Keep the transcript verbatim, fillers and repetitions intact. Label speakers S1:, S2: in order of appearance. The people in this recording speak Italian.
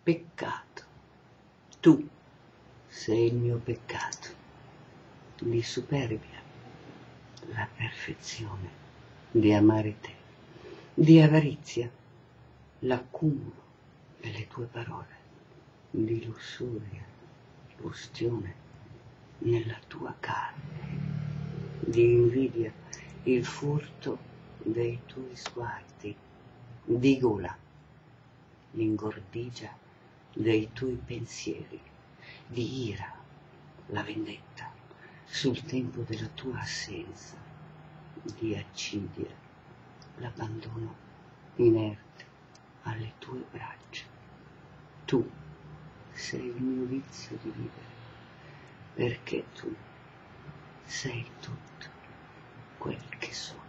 S1: peccato. Tu sei il mio peccato di superbia, la perfezione di amare te, di avarizia, l'accumulo delle tue parole, di lussuria, ustione nella tua carne, di invidia, il furto dei tuoi sguardi, di gola, l'ingordigia dei tuoi pensieri, di ira, la vendetta sul tempo della tua assenza, di accidia, l'abbandono inerte alle tue braccia. Tu sei il mio vizio di vivere, perché tu sei tutto quel che sono.